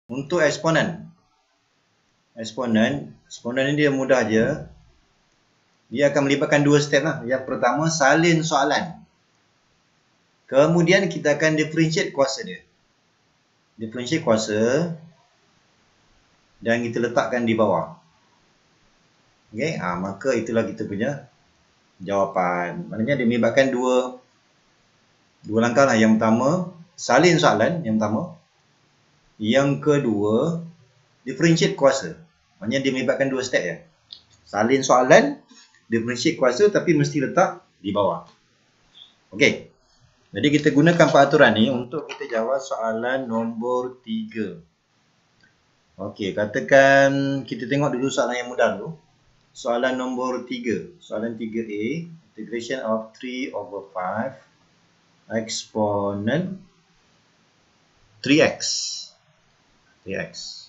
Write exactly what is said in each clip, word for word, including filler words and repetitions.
Untuk eksponen. Eksponen, eksponen ni dia mudah je. Dia akan melibatkan dua step lah. Yang pertama, salin soalan. Kemudian kita akan differentiate kuasa dia. Differentiate kuasa. Dan kita letakkan di bawah. Okey, ha, maka itulah kita punya jawapan. Maknanya dia melibatkan dua dua langkah lah. Yang pertama, salin soalan yang pertama. Yang kedua, differentiate kuasa. Maknanya dia melibatkan dua step ya. Salin soalan, differentiate kuasa tapi mesti letak di bawah. Okey. Jadi kita gunakan peraturan ni untuk kita jawab soalan nombor tiga. Okey, katakan kita tengok dulu soalan yang mudah dulu. Soalan nombor tiga. Soalan tiga A, integration of three over five exponent three x. three x.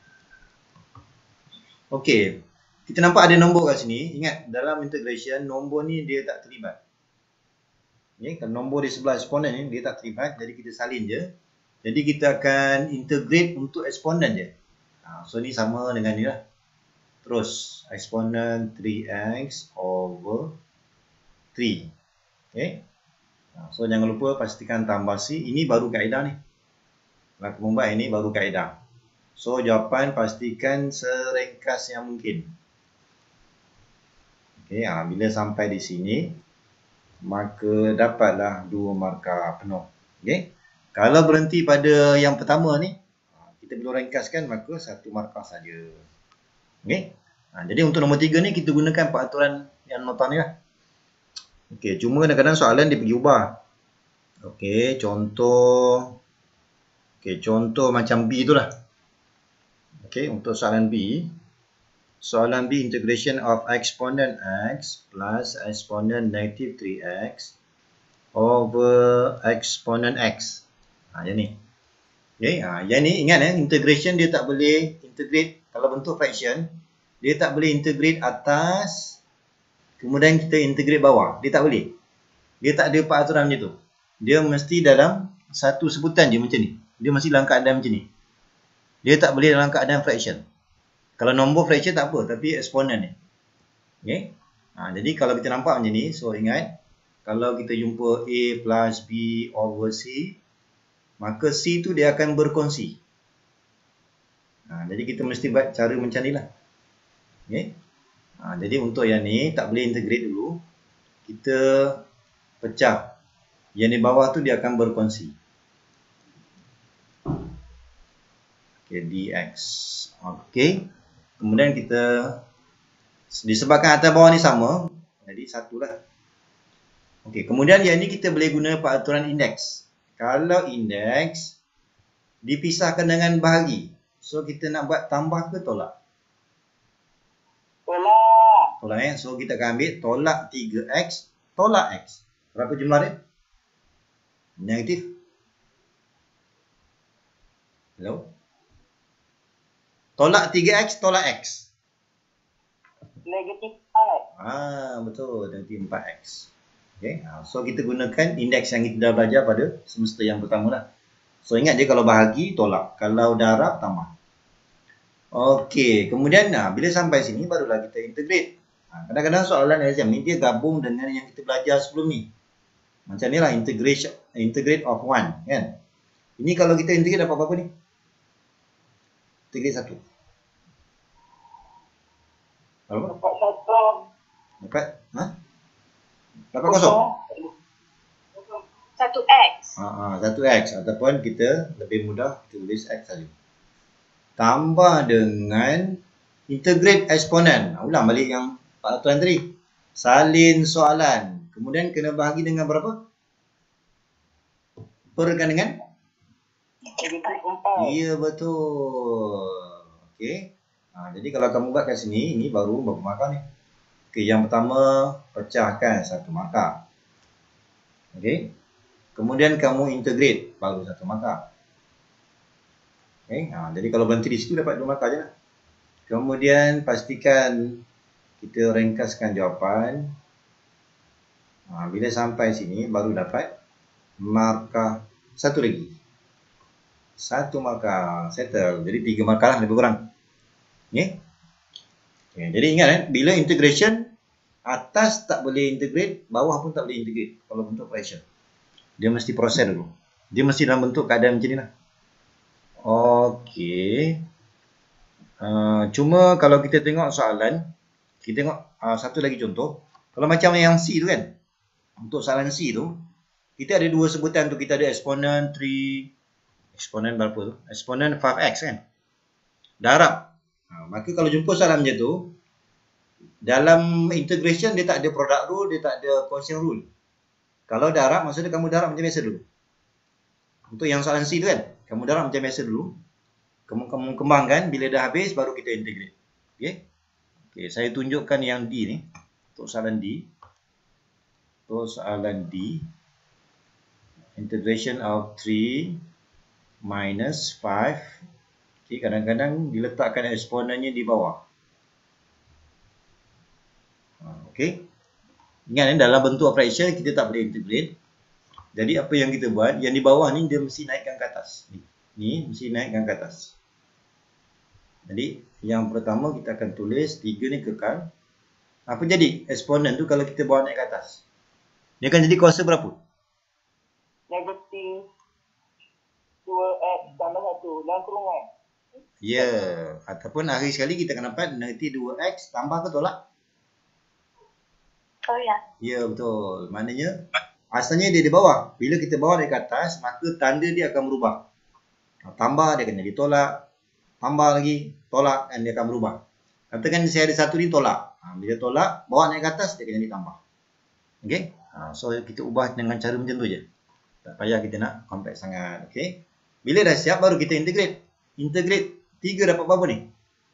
Okey, kita nampak ada nombor kat sini. Ingat, dalam integration, nombor ni dia tak terlibat. Okay, kalau nombor di sebelah eksponen ni, dia tak terlibat. Jadi kita salin je. Jadi kita akan integrate untuk eksponen je. Ha, so ni sama dengan ni lah. Terus, eksponen three x over three. Okay. Ha, so jangan lupa pastikan tambah C. Ini baru kaedah ni. Kalau kamu buat ini baru kaedah. So jawapan pastikan seringkas yang mungkin. Okay, ha, bila sampai di sini, maka dapatlah dua markah penuh. Okay. Kalau berhenti pada yang pertama ni, kita belum ringkaskan, maka satu markah saja. Okay. Ha, jadi untuk nombor tiga ni kita gunakan peraturan yang nota ni lah. Okay, cuma kadang-kadang soalan dia pergi ubah. Okay, contoh. Okay, contoh macam B tu lah. Okay, untuk soalan B. Soalan B, integration of exponent x plus exponent negative three x over exponent x. Ha, yang ni. Okay, ha, yang ni ingat eh, integration dia tak boleh integrate, kalau bentuk fraction, dia tak boleh integrate atas, kemudian kita integrate bawah. Dia tak boleh. Dia tak ada peraturan macam tu. Dia mesti dalam satu sebutan je macam ni. Dia mesti dalam keadaan macam ni. Dia tak boleh dalam keadaan fraction. Kalau nombor fraction tak apa, tapi eksponen ni. Okay. Ha, jadi kalau kita nampak macam ni, so ingat, kalau kita jumpa A plus B over C, maka C tu dia akan berkongsi. Ha, jadi kita mesti buat cara macam ni lah. Okay. Ha, jadi untuk yang ni, tak boleh integrate dulu. Kita pecah. Yang di bawah tu dia akan berkongsi. Okay, dx. Okay. Kemudian kita, disebabkan atas bawah ni sama, jadi satulah. Okay, kemudian yang ni kita boleh guna peraturan indeks. Kalau indeks dipisahkan dengan bahagi, so kita nak buat tambah ke tolak? Tolak. Tolak eh. So kita akan ambil tolak tiga x, tolak x. Berapa jumlah dia? Negatif. Hello? Tolak tiga x, tolak x. Negatif empat. Ah, betul. Negatif empat x. Okay. So kita gunakan indeks yang kita dah belajar pada semester yang pertama lah. So ingat je, kalau bahagi, tolak. Kalau darab, tambah. Okey. Kemudian nah, bila sampai sini, barulah kita integrate. Kadang-kadang soalan exam ni dia gabung dengan yang kita belajar sebelum ni. Macam ni lah, integration, integrate of one. Kan? Ini kalau kita integrate dapat berapa ni? Integrate satu. Berapa? Dapat satu. Dapat? Ha? Dapat kosong? Satu X. Ha, ha, satu X. Ataupun kita lebih mudah tulis X saja. Tambah dengan integrate eksponen. Ulang balik yang peraturan tadi. Salin soalan. Kemudian kena bahagi dengan berapa? Perkan dengan? Ya, betul. Okey. Ha, jadi kalau kamu buat kat sini, ini baru berapa markah ni? Okey, yang pertama pecahkan satu markah. Okey. Kemudian kamu integrate, baru satu markah. Okey. Ha, jadi kalau berhenti di situ dapat dua markah je lah. Kemudian pastikan kita ringkaskan jawapan. Ha, bila sampai sini baru dapat markah satu lagi. Satu markah. Settle. Jadi tiga markah lah lebih kurang. Okay. Okay. Jadi ingat eh, bila integration, atas tak boleh integrate, bawah pun tak boleh integrate. Kalau bentuk fraction. Dia mesti proses dulu. Dia mesti dalam bentuk keadaan macam ni lah. Okey. Uh, cuma kalau kita tengok soalan, kita tengok uh, satu lagi contoh. Kalau macam yang C tu kan. Untuk soalan C tu, kita ada dua sebutan tu. Kita ada exponent three, exponent berapa tu? Exponent five x kan. Darab. Uh, maka kalau jumpa soalan macam tu, dalam integration dia tak ada product rule, dia tak ada quotient rule. Kalau darab, maksudnya kamu darab macam biasa dulu. Untuk yang soalan C tu kan, kamu darab macam biasa dulu. Kamu, kamu kembangkan, bila dah habis baru kita integrate. Okay. Okay, saya tunjukkan yang D ni. Untuk soalan D. Untuk soalan D. Integration of three minus five. Okay, kadang-kadang diletakkan eksponennya di bawah. Okay. Ingat dalam bentuk fraction kita tak boleh integrate. Jadi apa yang kita buat, yang di bawah ni dia mesti naikkan ke atas. Ni, ni mesti naikkan ke atas. Jadi yang pertama kita akan tulis tiga ni kekal. Apa jadi eksponen tu kalau kita bawa naik ke atas? Dia akan jadi kuasa berapa? Negatif dua x tambah satu dalam kurungan. Ya, yeah. Ataupun akhir sekali kita akan dapat negatif dua x tambah ke tolak? Oh ya. Ya, betul. Maknanya asalnya dia di bawah. Bila kita bawa naik ke atas, maka tanda dia akan berubah. Tambah dia akan jadi tolak. Tambah lagi tolak dan dia akan berubah. Katakan saya ada satu ni tolak. Bila tolak, bawa naik ke atas dia akan jadi tambah. Okey? So kita ubah dengan cara macam tu je. Tak payah kita nak kompleks sangat. Okey? Bila dah siap baru kita integrate. Integrate tiga dapat berapa ni?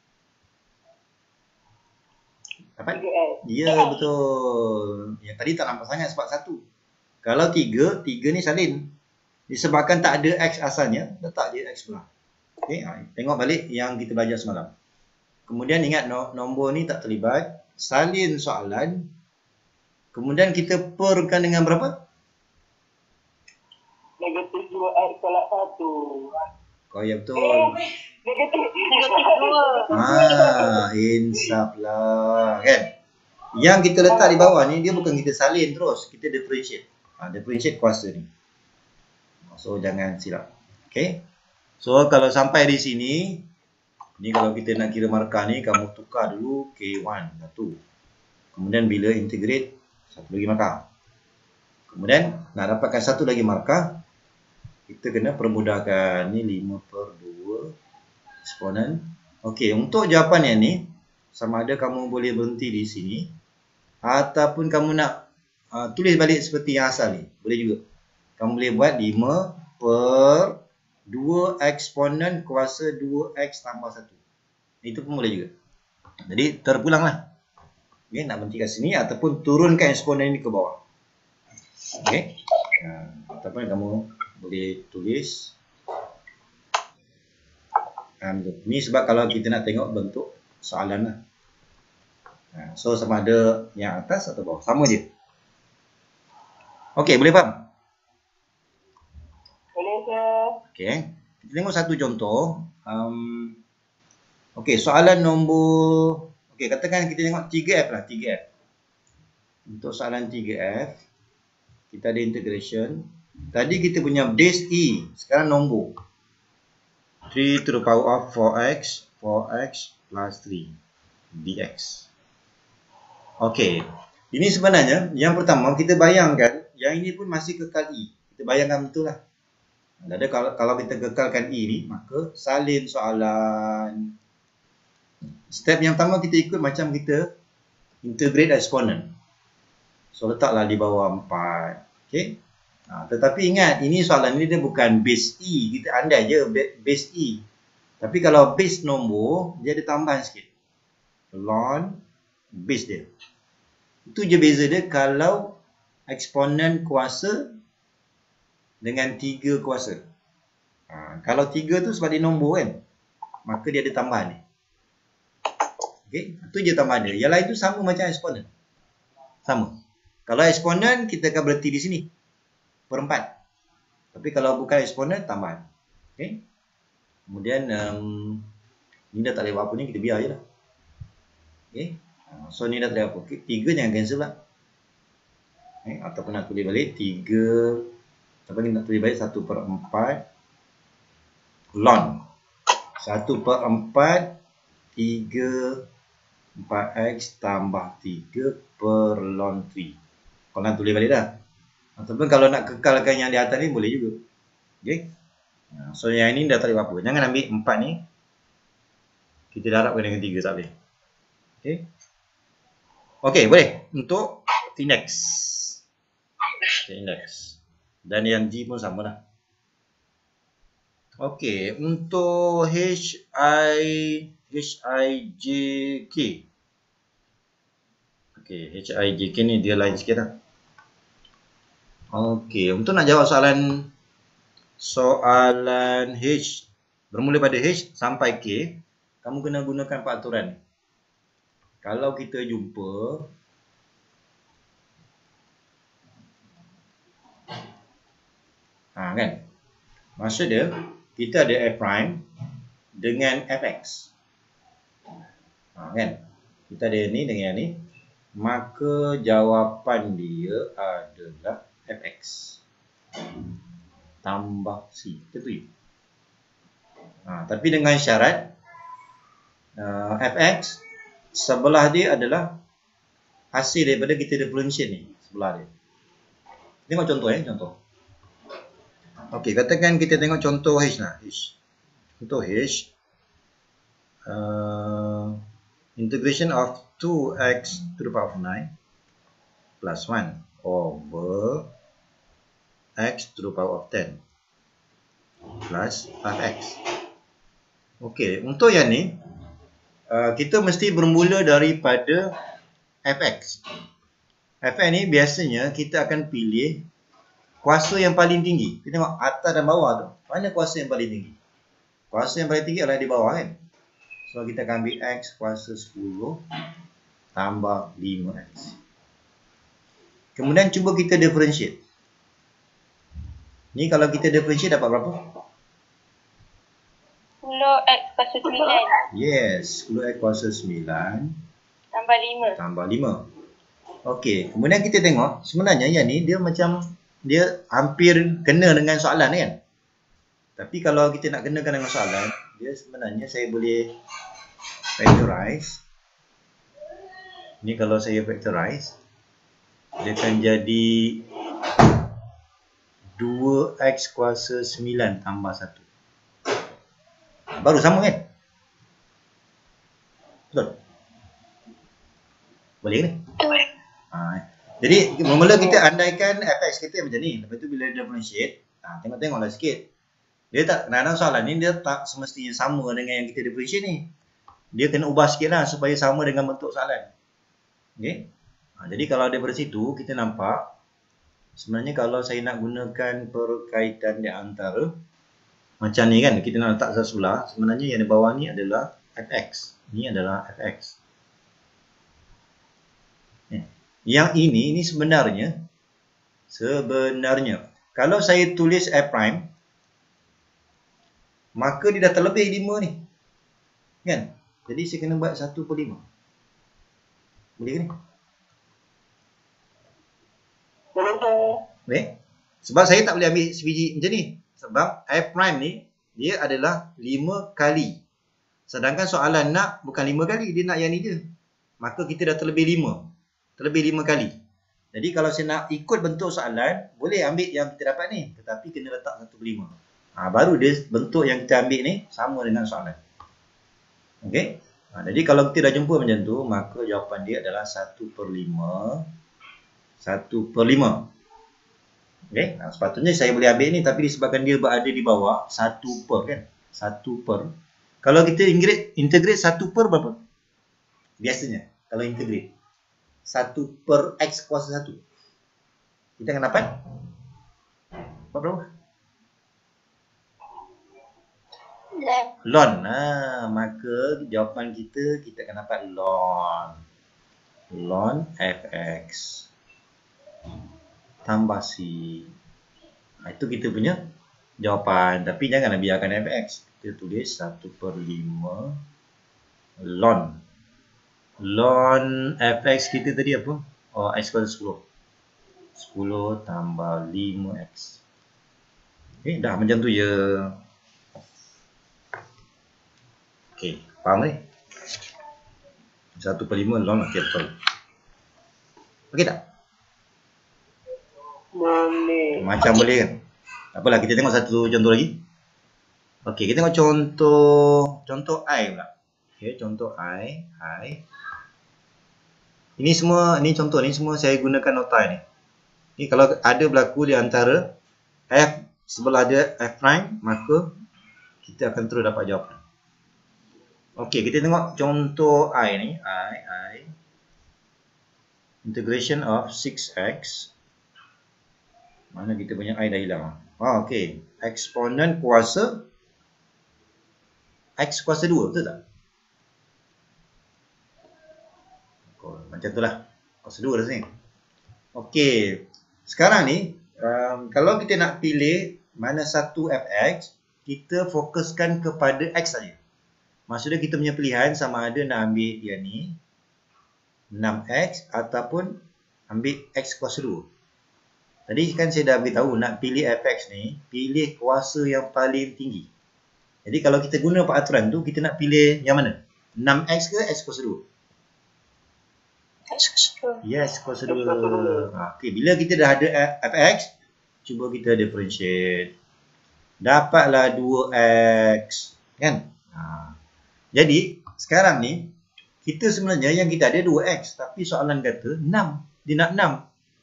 Dapat? Ya, betul. Yang tadi tak nampak sangat sebab satu. Kalau tiga, tiga ni salin. Disebabkan tak ada X asalnya, letak dia X pula. Okay, tengok balik yang kita belajar semalam. Kemudian ingat nombor ni tak terlibat. Salin soalan. Kemudian kita perkan dengan berapa? Negatif dua x tolak satu. Oh ya betul. Negatif dua. Ah, insaf lah. Kan? Yang kita letak di bawah ni, dia bukan kita salin terus. Kita differentiate. Ha, differentiate kuasa ni. So, jangan silap. Okay. So, kalau sampai di sini, ni kalau kita nak kira markah ni, kamu tukar dulu K one, satu. Kemudian bila integrate, satu lagi markah. Kemudian, nak dapatkan satu lagi markah, kita kena permudahkan. Ni lima per dua eksponen. Okey, untuk jawapan yang ni, sama ada kamu boleh berhenti di sini, ataupun kamu nak uh, tulis balik seperti yang asal ni. Boleh juga. Kamu boleh buat lima per dua eksponen kuasa dua x tambah satu. Itu pun boleh juga. Jadi terpulanglah. Okay, nak berhenti kat sini ataupun turunkan eksponen ini ke bawah. Okey. Uh, ataupun kamu boleh tulis. Um, ni sebab kalau kita nak tengok bentuk soalan lah. Uh, so sama ada yang atas atau bawah. Sama je. Okey, boleh faham? Boleh, sir. Okey. Kita tengok satu contoh. Um, Okey, soalan nombor... Okey, katakan kita tengok tiga F lah. tiga F. Untuk soalan tiga F, kita ada integration. Tadi kita punya base E. Sekarang nombor. three to the power of four x. four x plus three. dx. Okey. Ini sebenarnya, yang pertama kita bayangkan, yang ini pun masih kekal E. Kita bayangkan betul lah. Jadi kalau, kalau kita kekalkan E ni, maka salin soalan. Step yang pertama kita ikut macam kita integrate eksponen. So letaklah di bawah empat. Okey. Ha, tetapi ingat, ini soalan ni dia bukan base E. Kita andai je base E. Tapi kalau base nombor, dia ada tambahan sikit. Ln base dia. Itu je beza dia kalau eksponen kuasa dengan tiga kuasa. Ha, kalau tiga tu sebab dia nombor kan, maka dia ada tambahan ni. Okey, itu je tambahan dia. Yang lain tu sama macam eksponen. Sama. Kalau eksponen, kita akan berhenti di sini. Per empat. Tapi kalau bukan eksponen, tambahan. Okey. Kemudian um, ni dah tak boleh buat apa ni, kita biar je lah. Okay. So ni dah tak boleh apa. Okay. tiga jangan cancel lah. Okay. Ataupun nak tulis balik tiga, ataupun kita nak tulis balik satu per empat ln satu per empat tiga empat x tambah tiga per ln tiga. Kalau nak tulis balik dah. Ataupun kalau nak kekalkan yang di atas ni boleh juga. Okay. So yang ini dah tak boleh apa. Jangan ambil empat ni, kita darabkan dengan tiga, tak boleh. Okay. Okay, boleh. Untuk index. Okay, index. Dan yang G pun sama dah. Okay, untuk H I H I J K. Okay, H I J K ni dia lain sikit lah. Okay, untuk nak jawab soalan soalan H bermula pada H sampai K, kamu kena gunakan peraturan. Kalau kita jumpa ha, kan? Maksud dia kita ada f prime dengan fx. Ha, kan? Kita ada ni dengan ni, maka jawapan dia adalah fx tambah c. Betul. Ha, tapi dengan syarat uh, fx sebelah dia adalah hasil daripada kita differentiate ni, sebelah dia. Tengok contoh eh, contoh. Okey, katakan kita tengok contoh H lah. H. Contoh H. Uh, integration of two x to the power of nine plus one over x to the power of ten plus five x. Okey, untuk yang ni uh, kita mesti bermula daripada fx. Fx ni biasanya kita akan pilih kuasa yang paling tinggi. Kita tengok atas dan bawah tu. Mana kuasa yang paling tinggi? Kuasa yang paling tinggi adalah di bawah kan. So kita akan ambil x kuasa sepuluh tambah lima x. Kemudian cuba kita differentiate. Ni kalau kita differentiate dapat berapa? sepuluh x kuasa sembilan. Yes, sepuluh x kuasa sembilan Tambah lima. Tambah lima. Okey, kemudian kita tengok sebenarnya yang ni dia macam dia hampir kena dengan soalan kan. Tapi kalau kita nak kenakan dengan soalan, dia sebenarnya saya boleh factorize. Ni kalau saya factorize, dia akan jadi dua x kuasa sembilan tambah satu. Baru sama kan? Betul? Boleh ke ni? Betul. Ha, jadi mula kita andaikan fx kita macam ni. Lepas tu bila dia differentiate, ha, tengok-tengoklah sikit. Dia tak, kadang-kadang soalan ni dia tak semestinya sama dengan yang kita differentiate ni. Dia kena ubah sikit lah supaya sama dengan bentuk soalan. Okay? Ha, jadi kalau daripada situ kita nampak sebenarnya kalau saya nak gunakan perkaitan di antara macam ni kan, kita nak letak sebelah, sebenarnya yang di bawah ni adalah fx. Ni adalah fx. Yang ini, ini sebenarnya, sebenarnya, kalau saya tulis f prime, maka dia dah terlebih lima ni. Kan? Jadi saya kena buat satu per lima. Boleh ke ni? Boleh. Boleh? Sebab saya tak boleh ambil sebiji macam ni. Sebab f prime ni, dia adalah lima kali. Sedangkan soalan nak bukan lima kali, dia nak yang ni je. Maka kita dah terlebih lima. Terlebih lima kali. Jadi kalau saya nak ikut bentuk soalan, boleh ambil yang kita dapat ni. Tetapi kena letak satu per lima. Ha, baru dia bentuk yang kita ambil ni sama dengan soalan. Okey. Ha, jadi kalau kita dah jumpa macam tu, maka jawapan dia adalah satu per lima. satu per lima. Okey. Ha, sepatutnya saya boleh ambil ni. Tapi disebabkan dia berada di bawah, satu per kan. satu per. Kalau kita integrate, integrate satu per berapa? Biasanya. Kalau integrate. satu per x kuasa satu. Kita akan dapat berapa? Ln. Ha, maka jawapan kita, kita akan dapat ln. Ln fx tambah c. Ha, itu kita punya jawapan. Tapi janganlah biarkan fx. kita tulis satu per lima ln. Ln fx kita tadi apa? Oh, x kuadrat sepuluh. sepuluh tambah lima x. Eh, dah macam tu je. Okey, faham ni? satu per lima ln, okey betul. Okey tak? Boleh. Macam boleh kan? Tak apalah, kita tengok satu contoh lagi. Okey, kita tengok contoh contoh I pula. Okey, contoh I, I. Ini semua, ini contoh ni semua saya gunakan nota ni. Ni kalau ada berlaku di antara F sebelah dia F prime, maka kita akan terus dapat jawapan. Okey, kita tengok contoh I ni, I, I. Integration of six x. Mana kita punya I dah hilang. Oh, okey. Eksponen kuasa X kuasa dua, betul tak? Oh, macam tu lah. Kuasa dua dah sini. Okey. Sekarang ni, um, kalau kita nak pilih mana satu fx, kita fokuskan kepada x saja. Maksudnya kita punya pilihan sama ada nak ambil dia ni, enam x ataupun ambil x kuasa dua. Tadi kan saya dah beritahu nak pilih fx ni, pilih kuasa yang paling tinggi. Jadi kalau kita guna peraturan tu, kita nak pilih yang mana? enam x ke x kuasa dua? X kuasa dua. Yes, kuasa dua. Ha, okay, bila kita dah ada fx, cuba kita differentiate. Dapatlah dua x. Kan? Ha. Jadi, sekarang ni, kita sebenarnya yang kita ada dua x. Tapi soalan kata enam. Dia nak enam.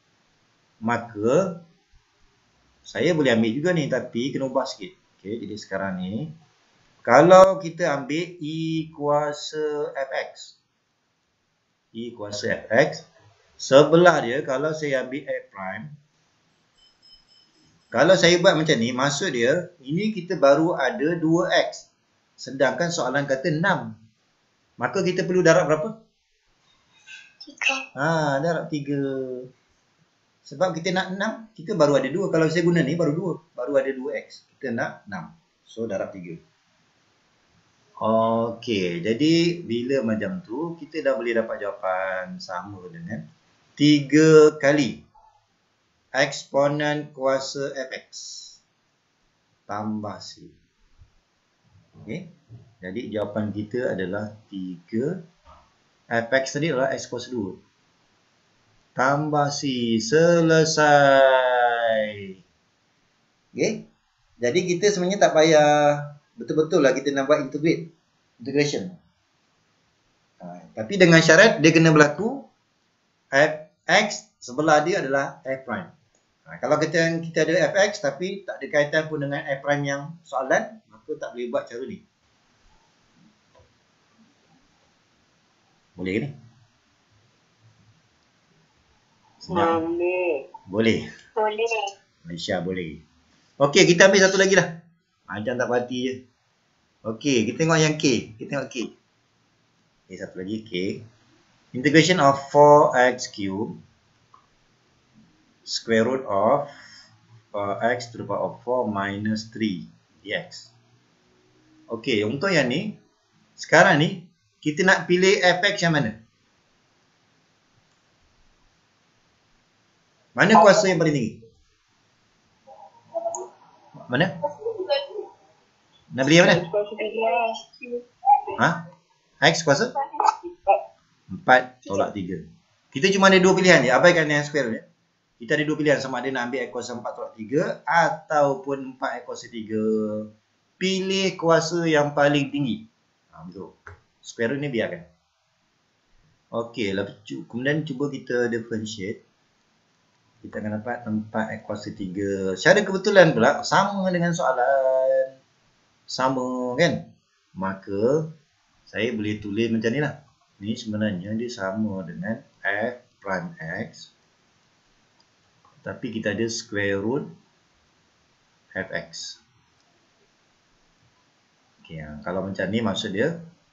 Maka, saya boleh ambil juga ni. Tapi, kena ubah sikit. Okay, jadi sekarang ni, kalau kita ambil E kuasa fx. E kuasa fx. Sebelah dia, kalau saya ambil F prime. Kalau saya buat macam ni, maksud dia, ini kita baru ada dua x. Sedangkan soalan kata enam. Maka kita perlu darab berapa? tiga. Ha, darab tiga. Sebab kita nak enam, kita baru ada dua. Kalau saya guna ni, baru dua. Baru ada dua x. Kita nak enam. So, darab tiga. Okey, jadi bila macam tu, kita dah boleh dapat jawapan sama dengan tiga kali eksponen kuasa fx tambah c. Okey, jadi jawapan kita adalah tiga. Fx tadi adalah x kuasa dua. Tambah c. Selesai. Okey, jadi kita sebenarnya tak payah betul-betul lah kita nak buat integrate. Integration. Ha, tapi dengan syarat dia kena berlaku fx sebelah dia adalah f prime. Ha, kalau kita kita ada fx tapi tak ada kaitan pun dengan f prime yang soalan, maka tak boleh buat cara ni. Boleh ke ni? Boleh. Boleh. Boleh. Malaysia boleh. Okey, kita ambil satu lagi lah. Macam tak parti je. Okey, kita tengok yang K. Kita tengok K. Okay, satu lagi K. Integration of four x cubed square root of uh, x to the power of four minus three dx. Okey, untuk yang ni, sekarang ni, kita nak pilih fx yang mana? Mana kuasa yang paling tinggi? Mana? Nak pilih yang mana? Kuasa tiga. Ha? X kuasa? empat tolak tiga. Kita cuma ada dua pilihan je. Abaikan yang square root. Kita ada dua pilihan. Sama ada nak ambil X kuasa empat tolak tiga. Ataupun empat X kuasa tiga. Pilih kuasa yang paling tinggi. Ha, betul. Square root ni biarkan. Okey. Kemudian cuba kita differentiate. Kita akan dapat empat X kuasa tiga. Secara kebetulan pula sama dengan soalan. Sama kan? Maka saya boleh tulis macam ni lah. Ni sebenarnya dia sama dengan f prime x. Tapi kita ada square root fx. Okay, kalau macam ni maksud dia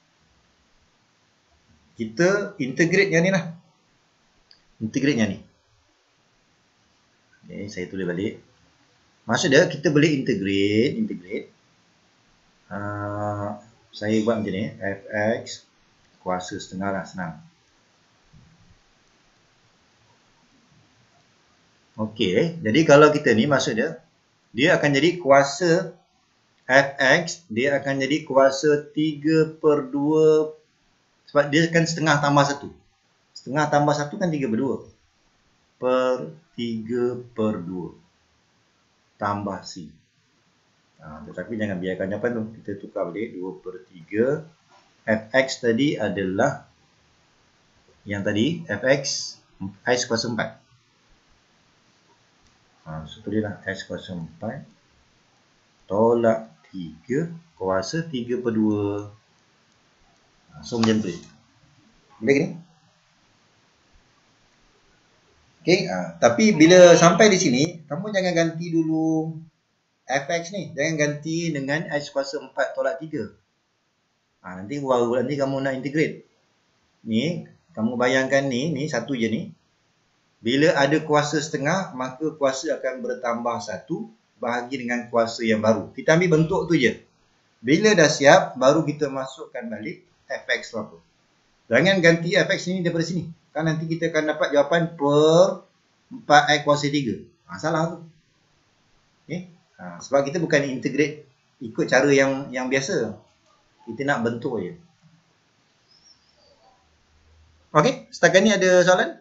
kita integrate yang ni lah. Integrate yang ni. Okay, saya tulis balik. Maksud dia kita boleh integrate, integrate. Uh, saya buat macam ni, fx kuasa setengah lah, senang. Okey, jadi kalau kita ni maksud dia, dia akan jadi kuasa fx, dia akan jadi kuasa tiga per dua, sebab dia kan setengah tambah satu. Setengah tambah satu kan tiga per dua. Per tiga per dua. Tambah C. Ha, tetapi jangan biarkan jawapan tu. Kita tukar balik dua per tiga. Fx tadi adalah yang tadi, fx X kuasa empat. Ha, so tulislah X kuasa empat tolak tiga kuasa tiga per dua. Ha, so macam tu. Boleh ke ni? Okay, ha, tapi bila sampai di sini, kamu jangan ganti dulu fx ni. Jangan ganti dengan X kuasa empat tolak tiga. Ha, nanti baru nanti kamu nak integrate. Ni, kamu bayangkan ni, ni satu je ni. Bila ada kuasa setengah, maka kuasa akan bertambah satu bahagi dengan kuasa yang baru. Kita ambil bentuk tu je. Bila dah siap, baru kita masukkan balik fx tu apa. Jangan ganti fx ni daripada sini. Kan nanti kita akan dapat jawapan per empat x kuasa tiga. Ha, salah tu. Okay? Ha, sebab kita bukan integrate ikut cara yang yang biasa. Kita nak bentuk je. Okey, setakat ni ada soalan?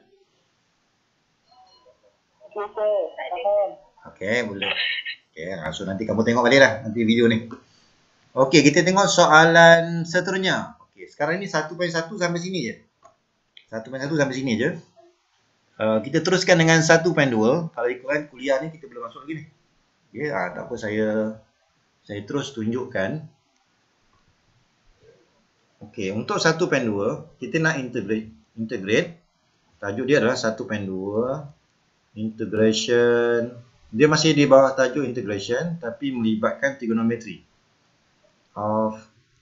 Okey, boleh. Okey, so nanti kamu tengok balik lah nanti video ni. Okey, kita tengok soalan seterusnya. Okey, sekarang ni satu perpuluhan satu sampai sini je. satu perpuluhan satu sampai sini je. Uh, kita teruskan dengan satu perpuluhan dua. Kalau ikutkan kuliah ni kita belum masuk lagi ni. Okey, ah, tak apa, saya saya terus tunjukkan. Okey, untuk satu perpuluhan dua kita nak integrate integrate. Tajuk dia adalah satu perpuluhan dua integration. Dia masih di bawah tajuk integration tapi melibatkan trigonometry. Of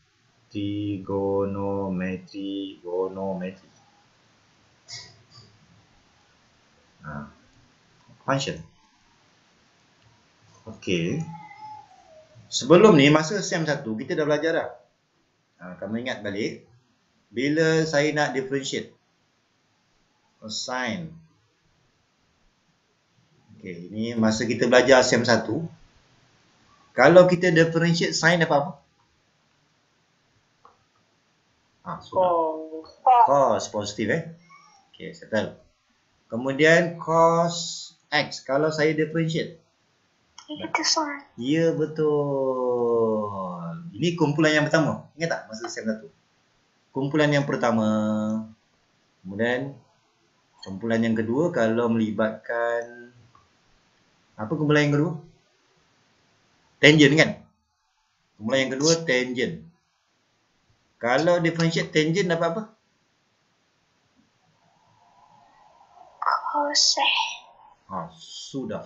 trigonometry, trigonometry. Ha. Function. Okey. Sebelum ni masa sem satu kita dah belajar dah. Ha, kamu ingat balik bila saya nak differentiate cosine. Okey, ini masa kita belajar sem satu. Kalau kita differentiate sin apa apa? Ah, sudah. Cos positif eh. Okey, settle. Kemudian cos x kalau saya differentiate. Itu soal. Ya, betul. Ini kumpulan yang pertama. Ingat tak masa sem satu? Kumpulan yang pertama. Kemudian kumpulan yang kedua kalau melibatkan apa kumpulan yang kedua? Tangent kan? Kumpulan yang kedua tangent. Kalau differentiate tangent dapat apa? Cosec. Ah, sudah.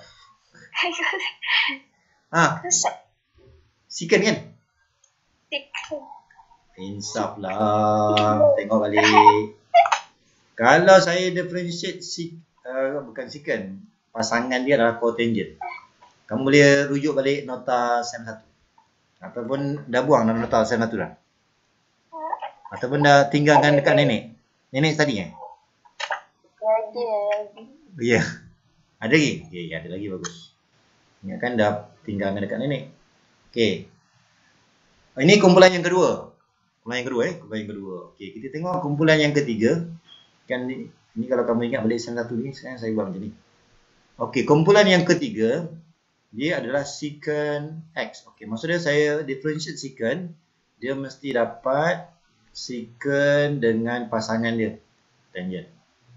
Ah, Cosec. secant kan? Secant. Insaf lah. Tengok balik. Kalau saya differentiate si, uh, bukan secant, pasangan dia adalah cotangent. Kamu boleh rujuk balik nota sem satu. Ataupun dah buang dalam nota sem satu dah. Ataupun dah tinggalkan dekat nenek. Nenek tadi kan? Lagi, lagi. Ya. Yeah. Ada lagi? Okey, ada lagi, bagus. Ingatkan dah tinggalkan dekat nenek. Okey. Ini kumpulan yang kedua. Kumpulan yang kedua eh, kumpulan yang kedua. Okey, kita tengok kumpulan yang ketiga. Kan ni, ni kalau kamu ingat balik sem satu ni, sekarang saya buat macam ni. Okey, kumpulan yang ketiga dia adalah secant x. Okey, maksudnya saya differentiate secant, dia mesti dapat secant dengan pasangan dia, tangent.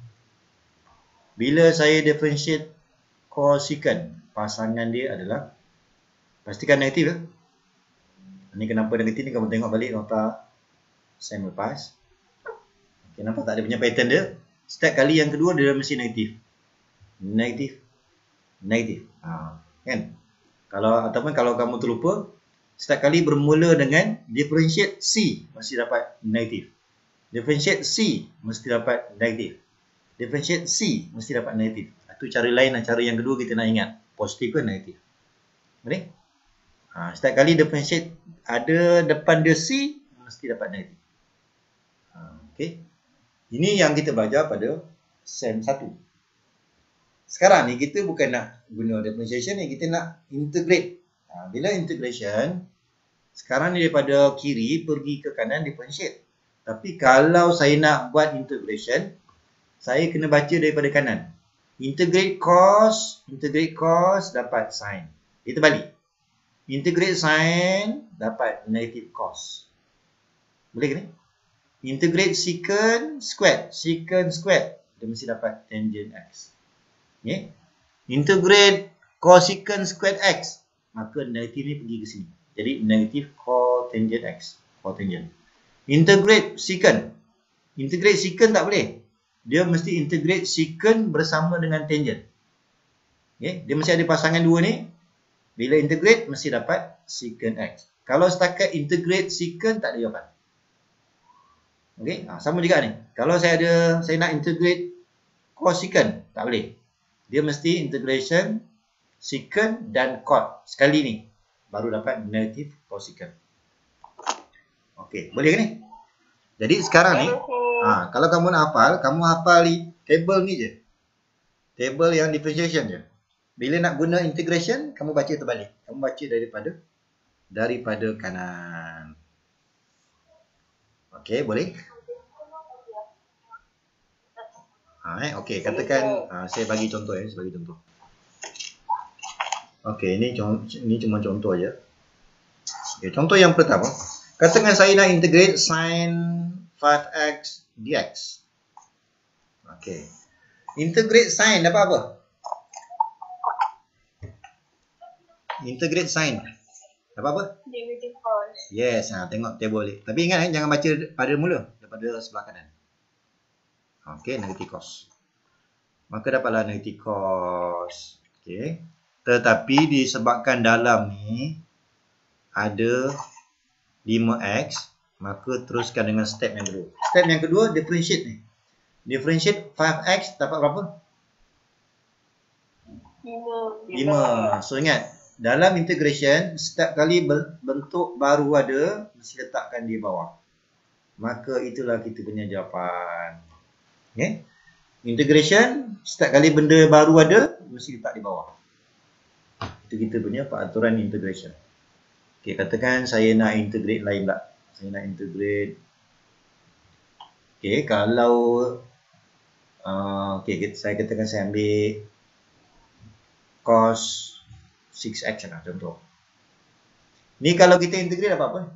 Bila saya differentiate cosecant, pasangan dia adalah, pastikan negatif ya. Ini kenapa negatif ni kamu tengok balik nota sem lepas. Okey, nampak tak ada punya pattern dia? Setiap kali yang kedua dia mesti negatif. Negatif. Negatif. Ha, kan? Kalau ataupun kalau kamu terlupa, setiap kali bermula dengan differentiate C mesti dapat negatif. Differentiate C mesti dapat negatif. Differentiate C mesti dapat negatif. Itu cara lain dan cara yang kedua kita nak ingat. Positif ke negatif. Boleh? Ha, setiap kali differentiate ada depan dia C, mesti dapat negatif. Ha, okay. Ini yang kita belajar pada sem satu. Sekarang ni kita bukan nak guna differentiation ni, kita nak integrate. Ha, bila integration, sekarang ni daripada kiri pergi ke kanan differentiate. Tapi kalau saya nak buat integration, saya kena baca daripada kanan. Integrate cos, integrate cos dapat sin. Kita balik. Integrate sin dapat negative cos. Boleh ke ni? Integrate secant squared. Secant squared. Dia mesti dapat tangent x. Okay. Integrate cosecant squared x. Maka negatif ni pergi ke sini. Jadi negatif cotangent x. Cotangent. Integrate secant. Integrate secant tak boleh. Dia mesti integrate secant bersama dengan tangent. Okay. Dia mesti ada pasangan dua ni. Bila integrate, mesti dapat secant x. Kalau setakat integrate secant, tak ada jawapan. Okey, ha, sama juga ni. Kalau saya ada, saya nak integrate cosecant, tak boleh. Dia mesti integration secant dan cot. Sekali ni, baru dapat negative cosecant. Okey, boleh ke ni? Jadi sekarang ni, ha, kalau kamu nak hafal, kamu hafal table ni je. Table yang differentiation je. Bila nak guna integration, kamu baca terbalik. Kamu baca daripada daripada kanan. Okey, boleh? Ha, eh, okey, katakan ha, saya bagi contoh ya, saya bagi contoh. Okey, ini ini cuma contoh aja. Okey, contoh yang pertama, katakan saya nak integrate sin five x dx. Okey. Integrate sin dapat apa? Integrate sin. Dapat apa? Negative cos. Yes, ha, tengok table ni. Tapi ingat eh, jangan baca pada mula, daripada sebelah kanan. Okey, negative cos. Maka dapatlah negative cos. Okey. Tetapi disebabkan dalam ni ada lima x, maka teruskan dengan step yang kedua. Step yang kedua, differentiate ni. Differentiate five x dapat berapa? lima. So ingat, dalam integration, setiap kali bentuk baru ada, mesti letakkan di bawah. Maka itulah kita punya jawapan. Okay. Integration, setiap kali benda baru ada, mesti letak di bawah. Itu kita punya peraturan integration. Okay, katakan saya nak integrate lain pula. Saya nak integrate. Okay, kalau uh, okay, saya katakan saya ambil cos six x lah contoh. Ni kalau kita integrate apa apa?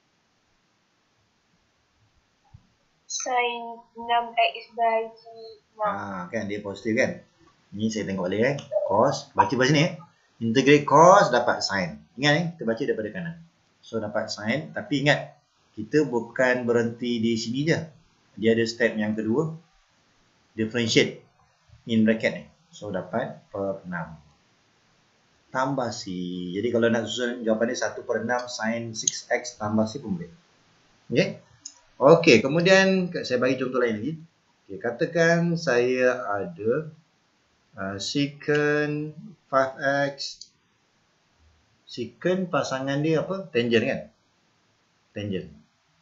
Sin enam x bagi enam. Ah, kan dia positif kan? Ni saya tengok balik eh. Cos, baca pada sini eh. Integrate cos dapat sin. Ingat eh, kita baca daripada kanan. So dapat sin, tapi ingat kita bukan berhenti di sini je. Dia ada step yang kedua. Differentiate in bracket ni. So dapat per enam. Tambah C. Jadi kalau nak susun jawapan ni satu per enam sin six x tambah C pun boleh. Okay. Okey, kemudian saya bagi contoh lain lagi. Okay, katakan saya ada uh, secant five x. Secant pasangan dia apa? Tangent kan? Tangent.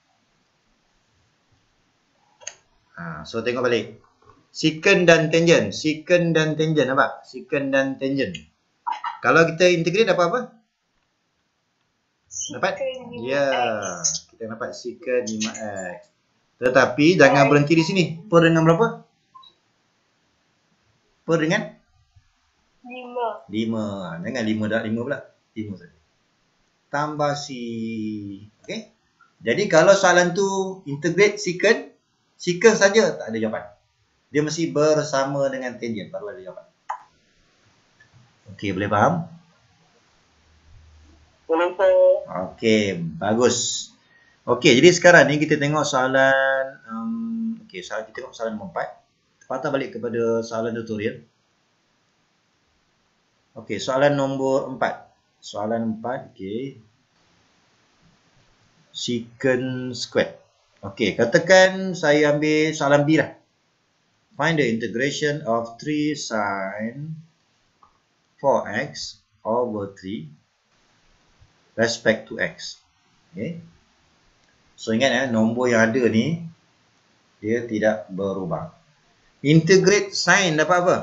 Ha, so tengok balik. Secant dan tangent. Secant dan tangent nampak? Secant dan tangent. Kalau kita integrate dapat apa? Dapat? Ya, kita dapat secant lima x. Tetapi jangan berhenti di sini. Per dengan berapa? Per dengan? lima. lima. Jangan lima dah, lima pula. lima saja. Tambah C. Okey. Jadi kalau soalan tu integrate secant, secant saja tak ada jawapan. Dia mesti bersama dengan tangent baru ada jawapan. Okey, boleh faham? Boleh saya. Okey, bagus. Okey, jadi sekarang ni kita tengok soalan um, okey, soalan kita tengok soalan nombor empat. Patah balik kepada soalan tutorial. Okey, soalan nombor empat. Soalan empat, okey. Secant squared. Okey, katakan saya ambil soalan B lah. Find the integration of three sin four x over three respect to X. Okay. So ingat ya, nombor yang ada ni dia tidak berubah. Integrate sign dapat apa?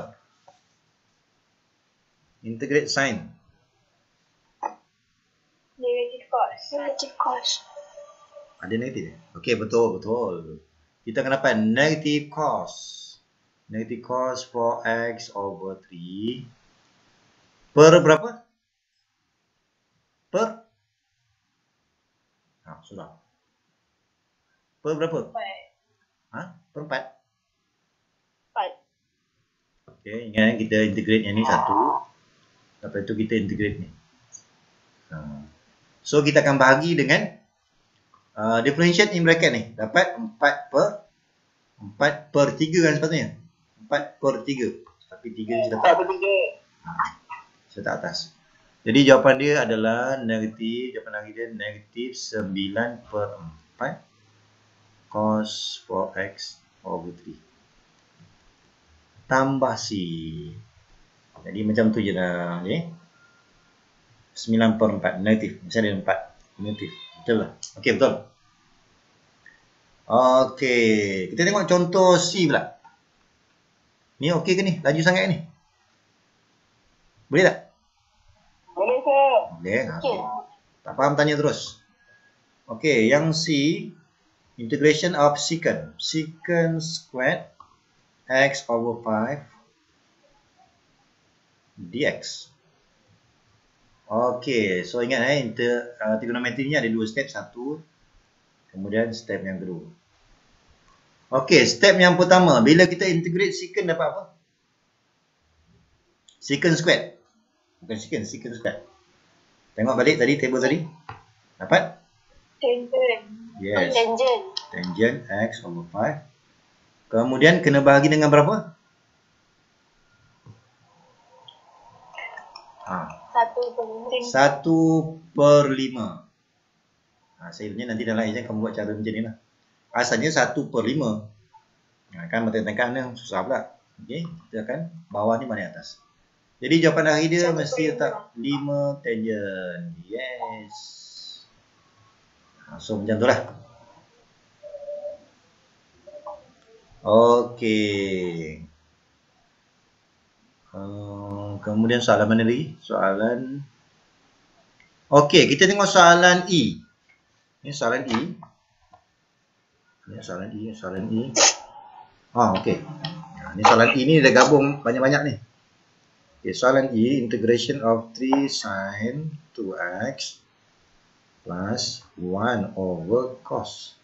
Integrate sign. Negative cos. Negative cos. Ada negatif? Okey, betul, betul. Kita akan dapat negative cos. Negative cos for X over three. Per berapa? Per? Ha, sudah. Per berapa? Empat. Ha? Per empat? Empat. Okey, ingat kita integrate yang ni satu. Lepas tu kita integrate ni. Ha. So, kita akan bahagi dengan uh, differentiate in bracket ni. Dapat empat per empat per tiga kan sepatutnya. empat per tiga. Tapi tiga ni sudah tak. empat per tiga. Sudah tak atas. Jadi jawapan dia adalah negatif. Jawapan akhir dia negatif sembilan per empat cos four X over three. Tambah C. Jadi macam tu je lah. Okay. sembilan per empat. Negatif. Misalnya ada empat. Negatif. Betul lah. Okey, betul. Okey. Kita tengok contoh C pula. Ni okey ke ni? Laju sangat ni? Boleh tak? Boleh sir. Boleh. Okay. Tak faham tanya terus. Okey, yang C, integration of secant. Secant squared X over five dx. Okey, so ingat eh, inter, uh, trigonometri ni ada dua step. Satu, kemudian step yang kedua. Okey, step yang pertama, bila kita integrate secant dapat apa? Secant squared. Bukan secant, secant squared. Tengok balik tadi, table tadi. Dapat? Tangent. Yes. Tangent. Tangent X over five. Kemudian kena bahagi dengan berapa? Ha. Satu per Satu per lima. Ha, saya punya nanti dalam exam kamu buat cara macam ni lah. Asalnya satu per lima. Ha, kan matematika ni susah pula. Okey, kita akan bawah ni mana atas. Jadi jawapan akhir dia mesti letak lima tangent. Yes. Ha, so macam tu lah. Okey. Uh, kemudian soalan mana lagi? Soalan. Okey, kita tengok soalan E. Ini soalan E. Ini soalan E, soalan E. Ah, okey. Nah, ini soalan E ni dah gabung banyak-banyak ni. Okey, soalan E, integration of three sin two X plus one over cos.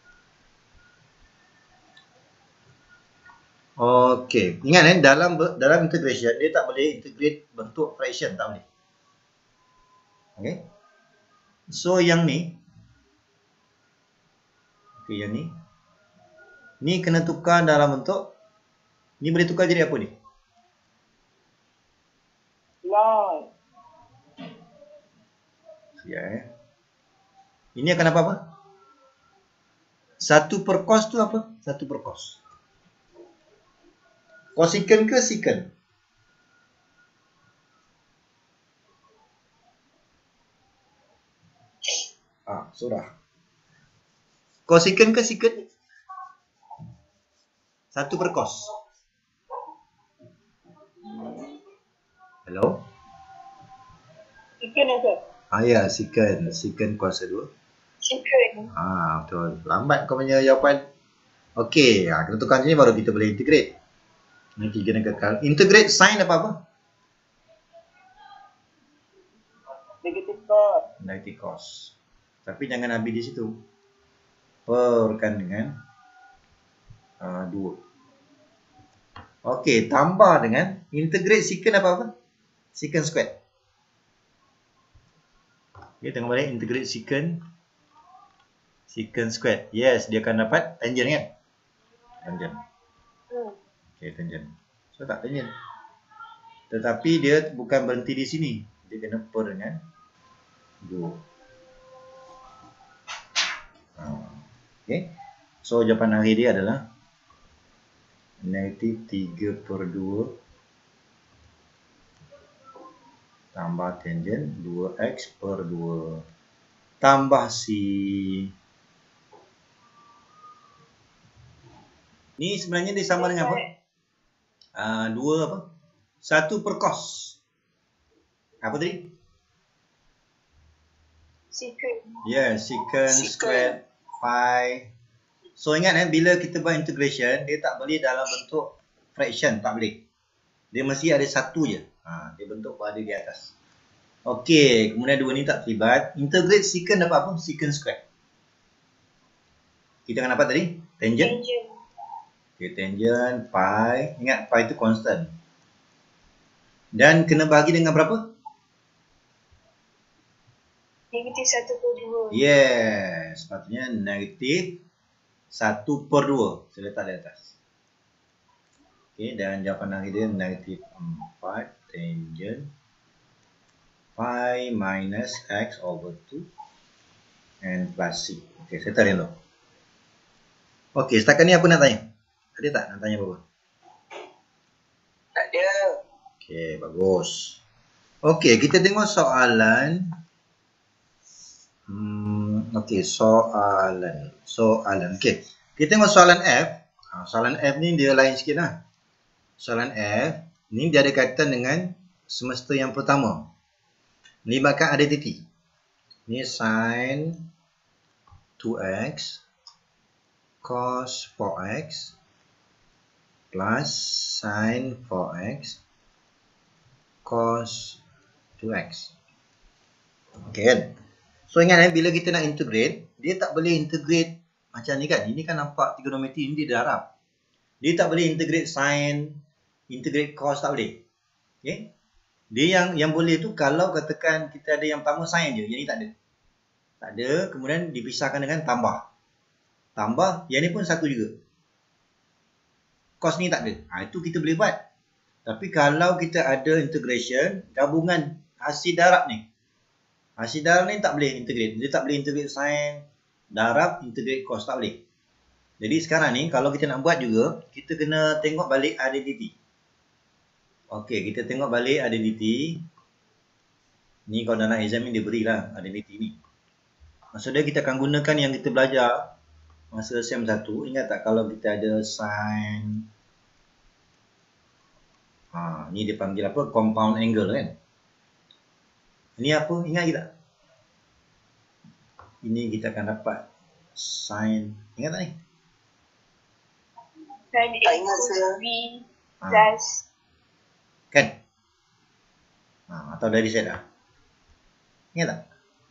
Okey, ingat eh dalam dalam integration dia tak boleh integrate bentuk fraction, tak boleh. Okey. So yang ni okey yang ni ni kena tukar dalam bentuk ni, boleh tukar jadi apa ni? Line. Ya eh. Ini akan apa apa? Satu per cos tu apa? Satu per cos. Cosecant ke secant? Ah, sudah. Cosecant ke secant? Satu per cos. Hello? Secant ya sir. Ah ya, secant. Secant kuasa dua. secant. Ah, betul. Lambat kau punya jawapan. Okey, ah, kena tukar ni baru kita boleh integrate. Nanti kena kekal. Integrate sin apa-apa? Negative cos. Negative cos. Tapi jangan habis di situ. Perkan dengan uh, dua. Okey, tambah dengan integrate secant apa-apa? Secant squared. Okey, tengok balik. Integrate secant. Secant squared. Yes, dia akan dapat tangent kan? Tangent. Hmm. Okey, tangent. So, tak tangent. Tetapi dia bukan berhenti di sini. Dia kena per dengan dua. Okey. So, jawapan akhir dia adalah negatif tiga per dua tambah tangent dua X per dua tambah C. Ni sebenarnya dia sama dengan apa? Uh, dua apa? satu per cos. Apa tadi? Secant. Ya, yeah, secant squared phi. So ingat eh, bila kita buat integration, dia tak boleh dalam bentuk fraction, tak boleh. Dia mesti ada satu je. Ha, dia bentuk pada di atas. Okey, kemudian dua ni tak terlibat. Integrate secant dapat apa? Secant squared. Kita akan dapat tadi? Tangent. Tangent. Okey, tangent pi. Ingat pi itu constant. Dan kena bagi dengan berapa? Negatif satu per dua. Yes, sepatutnya negatif satu per dua. Saya letak di atas. Okey, dan jawapan akhir dia negatif empat tangent pi minus x over two and plus c. Okey, saya tarik dulu. Okey, setakat ni apa nak tanya? Ada tak nak tanya apa-apa? Tak ada. Okey, bagus. Okey, kita tengok soalan. Hmm, okey, soalan. Soalan. Okey, kita tengok soalan F. Ha, soalan F ni dia lain sikit lah. Soalan F ni dia ada kaitan dengan semesta yang pertama. Melibatkan identiti. Ni sin two x cos four x plus sin four x cos two x. Okay kan? So ingat eh, bila kita nak integrate, dia tak boleh integrate macam ni kan. Ini kan nampak trigonometri ni dia darab. Dia tak boleh integrate sin, integrate cos, tak boleh. Okay? Dia yang yang boleh tu kalau katakan kita ada yang pertama sin je, yang ni tak ada. Tak ada, kemudian dipisahkan dengan tambah. Tambah, yang ni pun satu juga. Cos ni tak ada. Ha, itu kita boleh buat. Tapi kalau kita ada integration, gabungan hasil darab ni. Hasil darab ni tak boleh integrate. Dia tak boleh integrate sin, darab, integrate cos. Tak boleh. Jadi sekarang ni, kalau kita nak buat juga, kita kena tengok balik identity. Okey, kita tengok balik identity. Ni kalau dalam exam ni dia berilah identity ni. Maksudnya kita akan gunakan yang kita belajar masa S M satu. Ingat tak kalau kita ada sin. Ha, ni dia panggil apa? Compound angle kan. Ini apa? Ingat kita? Ini kita akan dapat sin. Ingat tak ni? Sin Tak ingat saya. B plus Kan? Ha, atau dari set dah. Ingat tak?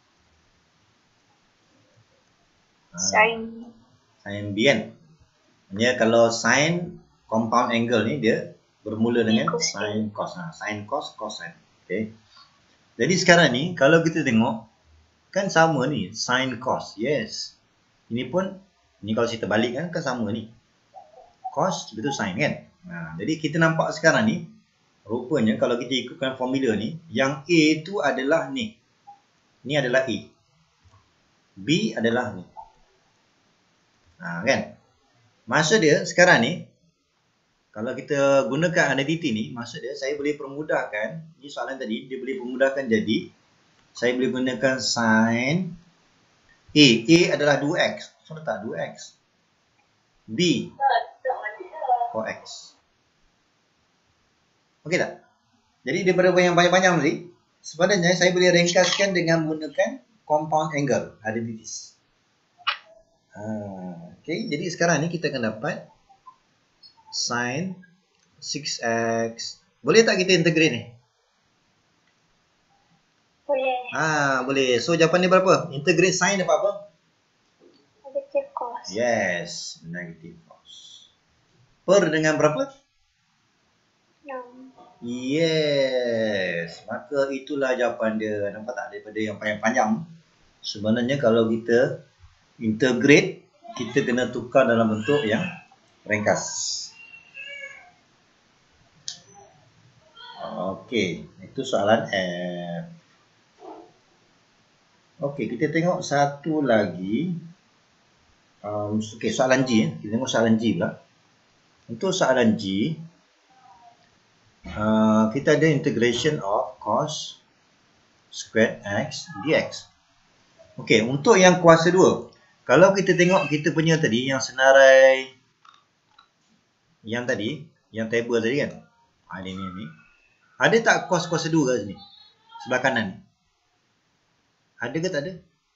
Ha, sin sin B kan? Maksudnya kalau sin compound angle ni dia bermula dengan cos. sin cos. Ha, sin cos, cos sin. Okay. Jadi sekarang ni kalau kita tengok kan sama ni sin cos. Yes. Ini pun ni kalau kita balik kan kan sama ni. Cos betul sin kan? Ha, jadi kita nampak sekarang ni rupanya kalau kita ikutkan formula ni yang A tu adalah ni. Ni adalah A. B adalah ni. Ha, kan? Maksud dia sekarang ni kalau kita gunakan identity ni, maksud dia saya boleh permudahkan, ni soalan tadi, dia boleh permudahkan jadi, saya boleh gunakan sin A. A adalah dua x. So letak dua x. B four x. Okey tak? Jadi daripada yang banyak-banyak tadi, sebenarnya saya boleh ringkaskan dengan menggunakan compound angle identities. Ha, okay, jadi sekarang ni kita akan dapat sin six x. Boleh tak kita integrate ni? boleh. Ah, boleh. So jawapan ni berapa? Integrate sin dapat apa? Negatif cos. Yes, negative cos. Per dengan berapa? enam. Yes. Maka itulah jawapan dia. Nampak tak daripada yang panjang-panjang? Sebenarnya kalau kita integrate, kita kena tukar dalam bentuk yang ringkas. Okey, itu soalan F. Okey, kita tengok satu lagi. Um, Okey, soalan G. Kita tengok soalan G pula. Untuk soalan G, uh, kita ada integration of cos squared X dx. Okey, untuk yang kuasa dua. Kalau kita tengok kita punya tadi yang senarai yang tadi, yang table tadi kan. Ha, ni ni ni. Ada tak cos kuasa dua kat sini? Sebelah kanan ni. Ada ke tak ada?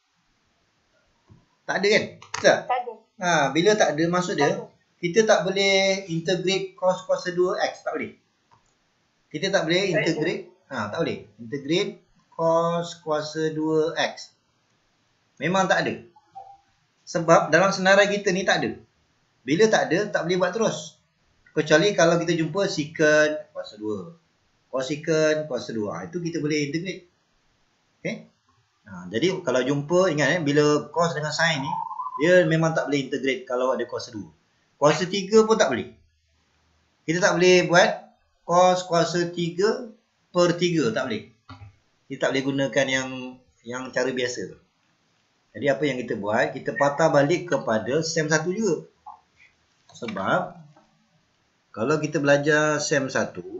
Tak ada kan? Tak? Tak ada. Ha, bila tak ada maksud dia, kita tak boleh integrate cos kuasa dua X. Tak boleh. Kita tak boleh integrate. Ha, tak boleh. Integrate cos kuasa dua X. Memang tak ada. Sebab dalam senarai kita ni tak ada. Bila tak ada, tak boleh buat terus. Kecuali kalau kita jumpa secant kuasa dua. Cosecant kuasa dua. Ha, itu kita boleh integrate. Okay. Ha, jadi kalau jumpa, ingat eh, bila cos dengan sin ni, dia memang tak boleh integrate kalau ada kuasa dua. Kuasa tiga pun tak boleh. Kita tak boleh buat cos kuasa tiga per tiga. Tak boleh. Kita tak boleh gunakan yang yang cara biasa tu. Jadi apa yang kita buat, kita patah balik kepada sem satu juga. Sebab kalau kita belajar sem satu,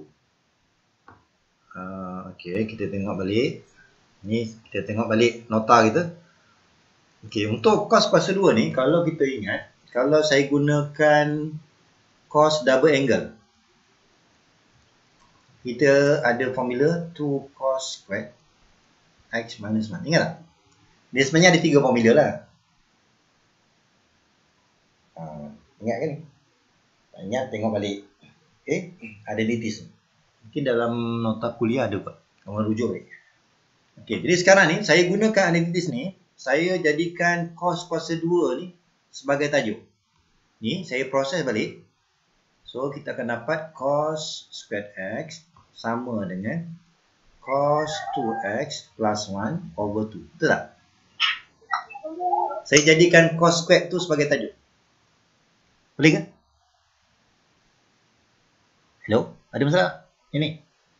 uh, okey, kita tengok balik. Ni kita tengok balik nota kita. Okey, untuk cos kuasa dua ni, kalau kita ingat, kalau saya gunakan cos double angle, kita ada formula two cos squared X minus one. Ingat tak? Dia sebenarnya ada tiga formula lah. Ha, ingat kan ni? Ingat, tengok balik. Okay, identities. Mungkin dalam nota kuliah ada kot. Kamu rujuk balik. Okay, jadi sekarang ni, saya gunakan identities ni. Saya jadikan cos kuasa dua ni sebagai tajuk. Ni, saya proses balik. So, kita akan dapat cos squared X sama dengan cos two X plus one over two. Betul tak? Saya jadikan cos squared tu sebagai tajuk. Boleh ke? Hello? Ada masalah? Ini.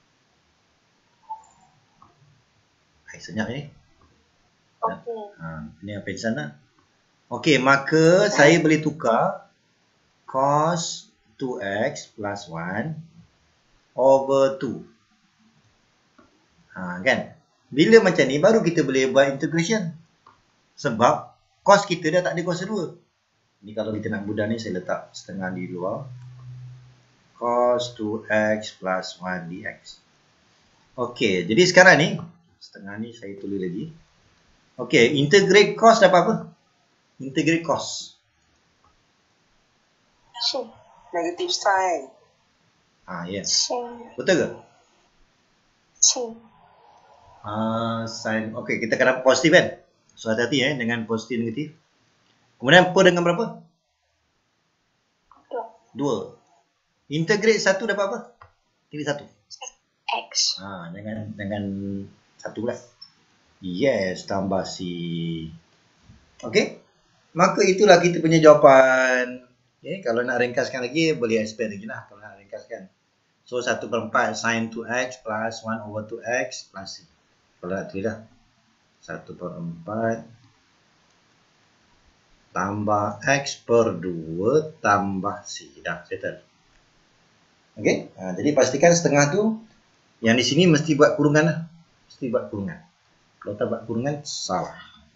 Hai, senyap ni. Okey. Ha, ini apa yang sana? Okey, maka saya boleh tukar cos two X plus one over two. Ha, kan? Bila macam ni, baru kita boleh buat integration. Sebab cos kita dah tak ada kuasa dua. Ni kalau kita nak mudah ni, saya letak setengah di luar. Cos two X plus one dx. Okey, jadi sekarang ni, setengah ni saya tulis lagi. Okey, integrate cos dapat apa? Integrate cos. Sin. Negative sign. Ah, ya. Yeah. Sin. Betul ke? Sin. Ah, sin. Okey, kita akan dapat positif kan? So, hati-hati eh dengan positif negatif. Kemudian per dengan berapa? Dua. Dua. Integrate satu dapat apa? Kira satu. X. Ha, dengan dengan satu pula. Yes, tambah C. Okey. Maka itulah kita punya jawapan. Okay, kalau nak ringkaskan lagi, boleh expand lagi lah. Kalau nak ringkaskan. So, satu per empat sin two X plus one over two X plus C. Kalau nak tulis lah. satu per empat tambah X per dua tambah C. Dah, settle. Okey. Ha, jadi, pastikan setengah tu, yang di sini mesti buat kurungan lah. Mesti buat kurungan. Kalau tak buat kurungan, salah.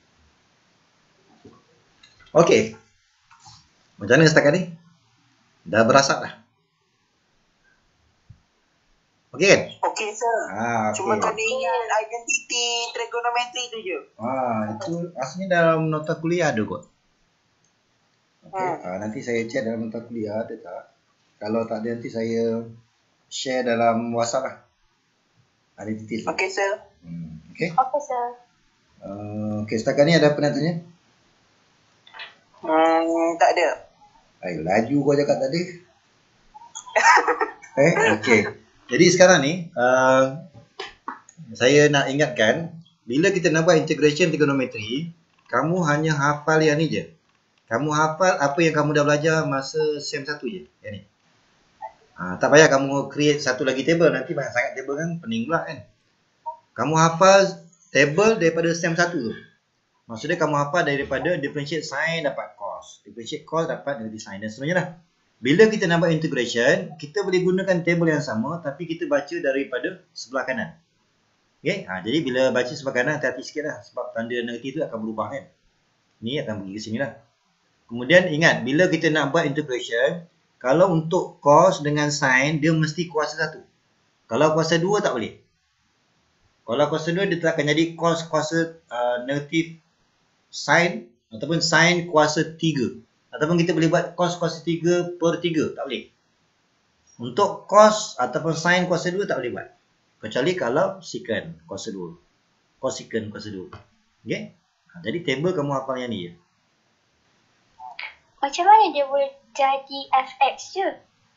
Okey. Macam mana setakat ni? Dah berasap dah. Okey kan? Okey, sir. Ah, Cuma okey. kena ingat identity trigonometry tu je. Ah, itu aslinya dalam nota kuliah ada kot. Okey, Hmm. ah, nanti saya check dalam nota kuliah ada tak? Kalau tak ada, nanti saya share dalam WhatsApp lah. Identity. Okey, sir. Hmm, okey. Okey, sir. Uh, okey, setakat ni ada apa nak tanya? Hmm, tak ada. Ay, laju kau cakap tadi. eh, okey. Jadi sekarang ni, uh, saya nak ingatkan, bila kita nak buat integration trigonometry, kamu hanya hafal yang ni je. Kamu hafal apa yang kamu dah belajar masa sem satu je. Yang ni. Ha, tak payah kamu create satu lagi table. Nanti banyak sangat table kan, pening pula kan. Kamu hafal table daripada sem satu tu. Maksudnya kamu hafal daripada differentiate sin dapat cos. Differentiate cos dapat negative sin. Dan sebenarnya lah. Bila kita nak buat integration, kita boleh gunakan table yang sama, tapi kita baca daripada sebelah kanan. Okay? Ha, jadi bila baca sebelah kanan, hati-hati sikit lah. Sebab tanda negatif tu akan berubah kan. Ni akan pergi ke sini lah. Kemudian ingat, bila kita nak buat integration, kalau untuk cos dengan sin, dia mesti kuasa satu. Kalau kuasa dua tak boleh. Kalau kuasa dua, dia tak akan jadi cos kuasa uh, negatif sin ataupun sin kuasa tiga. Ataupun kita boleh buat cos kuasa tiga per tiga. Tak boleh. Untuk cos ataupun sin kuasa dua tak boleh buat. Kecuali kalau secant kuasa dua. Cosecant kuasa dua. Okay? Ha, jadi table kamu hafal yang ni je. Macam mana dia boleh jadi F X je?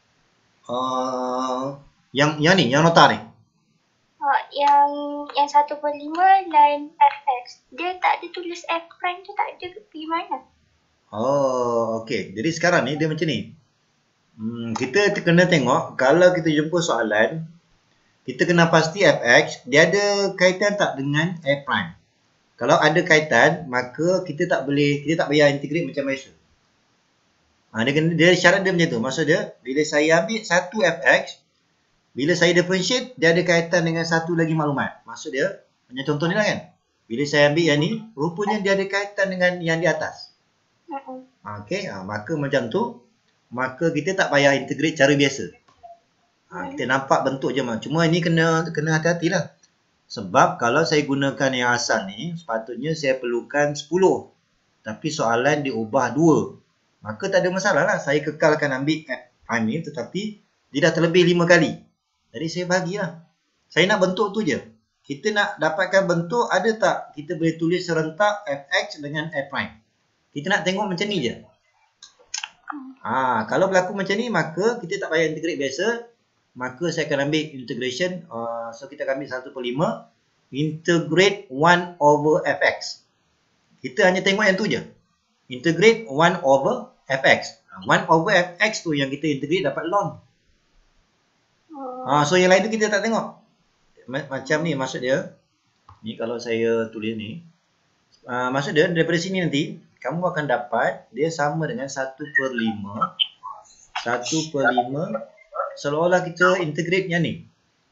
Uh, yang yang ni, yang nota ni. Uh, yang yang satu per lima dan F X. Dia tak ada tulis F prime tu, tak ada pergi mana? Oh, okey. Jadi sekarang ni dia macam ni. Hmm, kita kena tengok kalau kita jumpa soalan, kita kena pasti F X dia ada kaitan tak dengan F prime. Kalau ada kaitan, maka kita tak boleh, kita tak payah integrate macam biasa. Ha, dia, kena, dia syarat dia macam tu. Maksud dia, bila saya ambil satu F X, bila saya differentiate, dia ada kaitan dengan satu lagi maklumat. Maksud dia, macam contoh ni lah kan. Bila saya ambil yang ni, rupanya dia ada kaitan dengan yang di atas. Ha, okay, ha, maka macam tu, maka kita tak payah integrate cara biasa. Ha, kita nampak bentuk je. Cuma ini kena kena hati-hati lah. Sebab kalau saya gunakan yang asal ni, sepatutnya saya perlukan sepuluh. Tapi soalan diubah dua. Maka tak ada masalah lah. Saya kekalkan ambil prime ni, tetapi dia dah terlebih lima kali. Jadi saya bagilah. Saya nak bentuk tu je. Kita nak dapatkan bentuk, ada tak kita boleh tulis serentak F X dengan F prime. Kita nak tengok macam ni je. Ha, kalau berlaku macam ni, maka kita tak payah integrate biasa. Maka saya akan ambil integration. Uh, so kita akan ambil satu per lima. Integrate one over F X. Kita hanya tengok yang tu je. Integrate one over F X. one over F X tu yang kita integrate dapat ln. Ha, so yang lain tu kita tak tengok. Macam ni maksud dia. Ni kalau saya tulis ni. Uh, maksud dia daripada sini nanti. Kamu akan dapat dia sama dengan satu per lima. satu per lima. Seolah-olah kita integrate yang ni.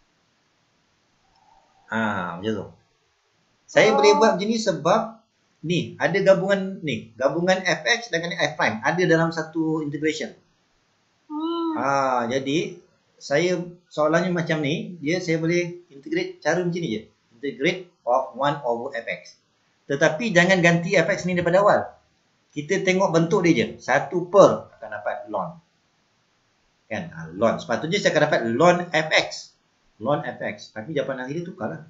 Ha, macam tu. Saya oh. boleh buat macam ni sebab ni ada gabungan ni, gabungan F X dengan F prime ada dalam satu integration. Hmm. Ha, jadi saya soalannya macam ni, dia saya boleh integrate cara macam ni je. Integrate of one over F X. Tetapi jangan ganti F X ni daripada awal. Kita tengok bentuk dia je. satu per akan dapat ln. Kan? Ha, ln. Sepatutnya saya akan dapat ln F X. Ln F X. Tapi jawapan akhir dia tukarlah.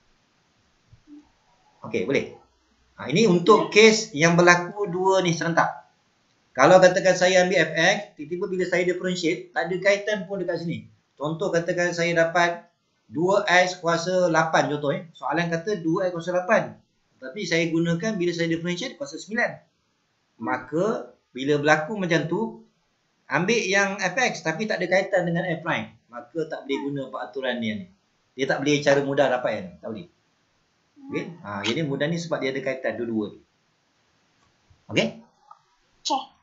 Okey, boleh. Ha, ini untuk kes yang berlaku dua ni serentak. Kalau katakan saya ambil F X, tiba-tiba bila saya differentiate, tak ada kaitan pun dekat sini. Contoh katakan saya dapat dua X kuasa lapan contoh eh. Soalan kata dua X kuasa lapan. Tapi saya gunakan bila saya differentiate kuasa sembilan. Maka bila berlaku macam tu, ambil yang F X tapi tak ada kaitan dengan F prime, maka tak boleh guna peraturan ni. Dia tak boleh cara mudah dapat yang ni. Tak boleh. Okay? Ha, jadi mudah ni sebab dia ada kaitan dua-dua ni. Okay? Okay.